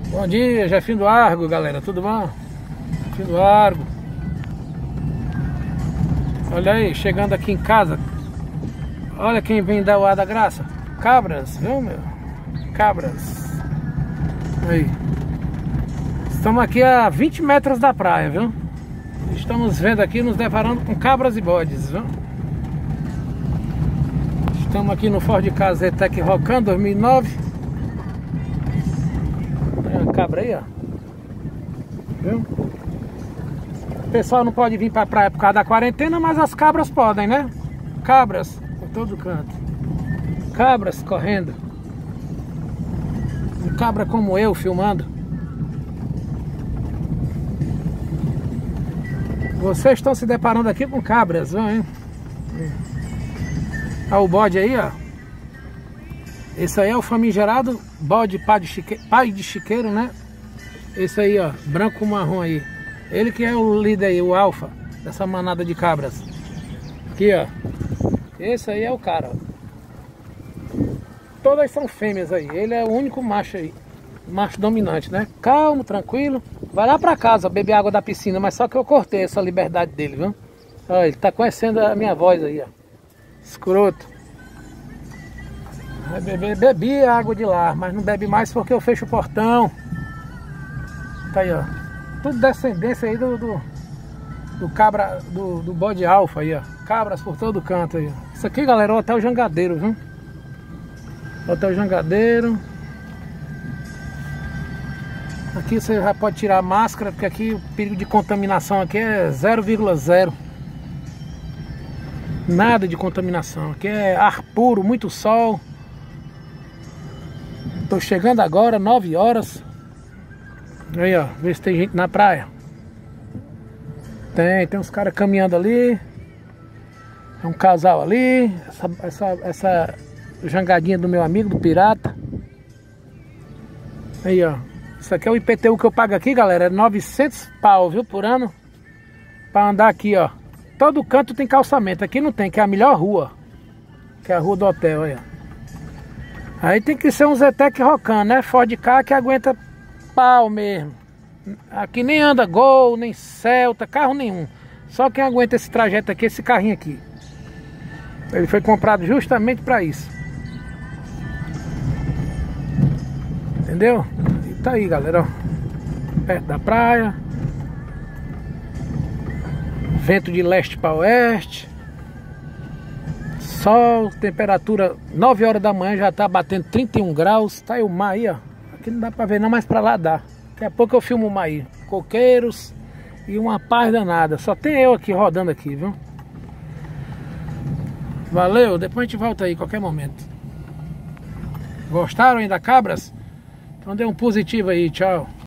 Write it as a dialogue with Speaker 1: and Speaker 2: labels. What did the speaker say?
Speaker 1: Bom dia, Jefinho do Argo, galera, tudo bom? Jefinho do Argo. Olha aí, chegando aqui em casa. Olha quem vem dar o ar da graça. Cabras, viu, meu? Cabras. Aí. Estamos aqui a 20 metros da praia, viu? Estamos vendo aqui, nos deparando com cabras e bodes, viu? Estamos aqui no Ford Ka Zetec Rocan 2009. Tem uma cabra aí, ó. Viu? O pessoal não pode vir pra praia por causa da quarentena, mas as cabras podem, né? Cabras por todo canto. Cabras correndo. Um cabra como eu filmando. Vocês estão se deparando aqui com cabras, viu, hein? Olha o bode aí, ó. Esse aí é o famigerado bode pai de chiqueiro, né? Esse aí, ó, branco com marrom aí. Ele que é o líder aí, o alfa dessa manada de cabras. Aqui, ó. Esse aí é o cara, ó. Todas são fêmeas aí. Ele é o único macho aí. Macho dominante, né? Calmo, tranquilo. Vai lá pra casa beber água da piscina. Mas só que eu cortei essa liberdade dele, viu? Olha, ele tá conhecendo a minha voz aí, ó. Escroto. Vai beber, bebi a água de lá, mas não bebe mais porque eu fecho o portão. Tá aí, ó. Tudo descendência aí do cabra, do bode alfa aí, ó. Cabras por todo canto aí, ó. Isso aqui, galera, é o Hotel Jangadeiro, viu? Hotel Jangadeiro. Aqui você já pode tirar a máscara, porque aqui o perigo de contaminação aqui é 0,0. Nada de contaminação. Aqui é ar puro, muito sol. Tô chegando agora, 9 horas. Aí, ó, vê se tem gente na praia. Tem uns caras caminhando ali. É um casal ali. Essa jangadinha do meu amigo, do pirata. Aí, ó. Isso aqui é o IPTU que eu pago aqui, galera. É 900 pau, viu, por ano. Pra andar aqui, ó. Todo canto tem calçamento. Aqui não tem, que é a melhor rua. Que é a rua do hotel, olha. Aí tem que ser um Zetec Rocan, né? Ford Ka que aguenta pau mesmo. Aqui nem anda Gol, nem Celta, carro nenhum. Só quem aguenta esse trajeto aqui, esse carrinho aqui. Ele foi comprado justamente para isso. Entendeu? E tá aí, galera, ó. Perto da praia. Vento de leste para oeste. Sol, temperatura 9 horas da manhã já tá batendo 31 graus. Tá aí o mar aí, ó. Aqui não dá pra ver não, mas pra lá dá. Daqui a pouco eu filmo o mar aí. Coqueiros e uma paz danada. Só tem eu aqui rodando aqui, viu? Valeu, depois a gente volta aí qualquer momento. Gostaram aí da cabras? Então dê um positivo aí, tchau.